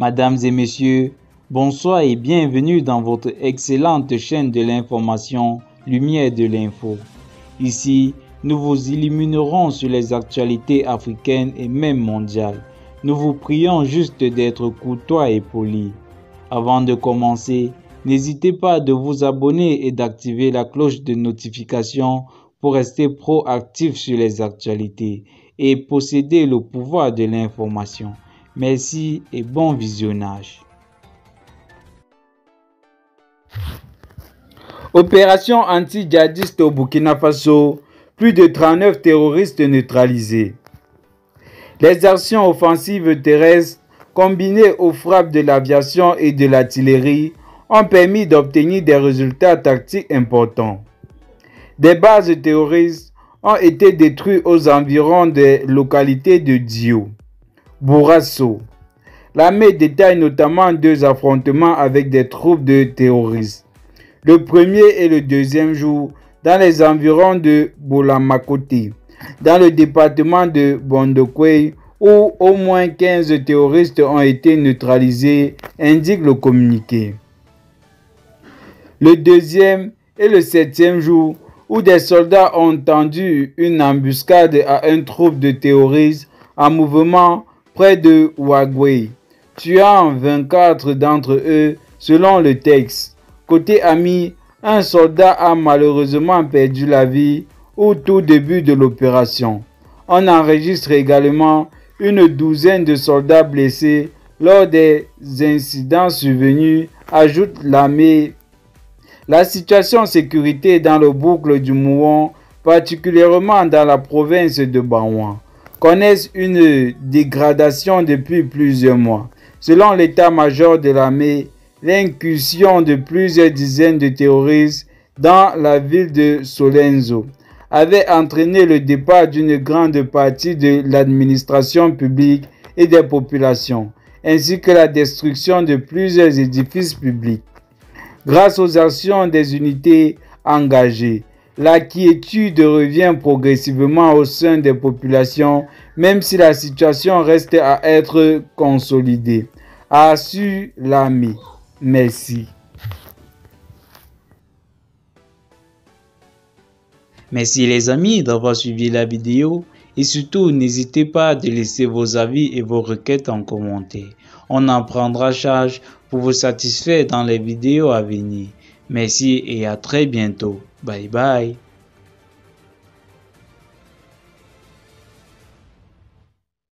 Mesdames et messieurs, bonsoir et bienvenue dans votre excellente chaîne de l'information Lumière de l'info. Ici, nous vous illuminerons sur les actualités africaines et même mondiales. Nous vous prions juste d'être courtois et polis. Avant de commencer, n'hésitez pas de vous abonner et d'activer la cloche de notification pour rester proactif sur les actualités et posséder le pouvoir de l'information. Merci et bon visionnage. Opération anti-djihadiste au Burkina Faso, plus de 39 terroristes neutralisés. Les actions offensives terrestres combinées aux frappes de l'aviation et de l'artillerie ont permis d'obtenir des résultats tactiques importants. Des bases terroristes ont été détruites aux environs des localités de Dio, Bourasso. L'armée détaille notamment 2 affrontements avec des troupes de terroristes. Le premier et le deuxième jour dans les environs de Bolamakoté, dans le département de Bondokwei, où au moins 15 terroristes ont été neutralisés, indique le communiqué. Le deuxième et le 7e jour, où des soldats ont tendu une embuscade à une troupe de terroristes en mouvement près de Ouagoué, tuant 24 d'entre eux selon le texte. Côté ami, un soldat a malheureusement perdu la vie au tout début de l'opération. On enregistre également une douzaine de soldats blessés lors des incidents survenus, ajoute l'armée. La situation de sécurité dans le boucle du Mouon, particulièrement dans la province de Baouan, connaissent une dégradation depuis plusieurs mois. Selon l'état-major de l'armée, l'incursion de plusieurs dizaines de terroristes dans la ville de Solenzo avait entraîné le départ d'une grande partie de l'administration publique et des populations, ainsi que la destruction de plusieurs édifices publics. Grâce aux actions des unités engagées, la quiétude revient progressivement au sein des populations, même si la situation reste à être consolidée, assure l'armée. Merci. Merci les amis d'avoir suivi la vidéo et surtout n'hésitez pas de laisser vos avis et vos requêtes en commentaire. On en prendra charge pour vous satisfaire dans les vidéos à venir. Merci et à très bientôt. Bye bye.